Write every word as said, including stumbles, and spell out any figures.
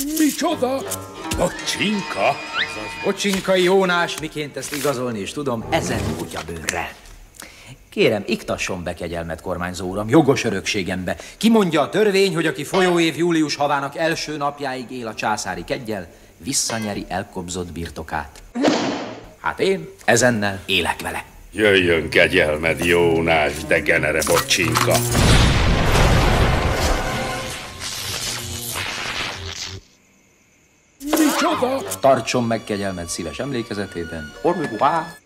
Micsoda? Bocsinka? Azaz Bocsinka Jónás, miként ezt igazolni is tudom, ezen kutyabőrrel. Kérem, iktasson be kegyelmet, kormányzó uram, jogos örökségembe. Kimondja a törvény, hogy aki folyóév július havának első napjáig él a császári keggyel, visszanyeri elkobzott birtokát. Hát én ezennel élek vele. Jöjjön kegyelmed, Jónás, degenere Bocsinka. Micsoda? Tartson meg kegyelmed szíves emlékezetében. Au revoir.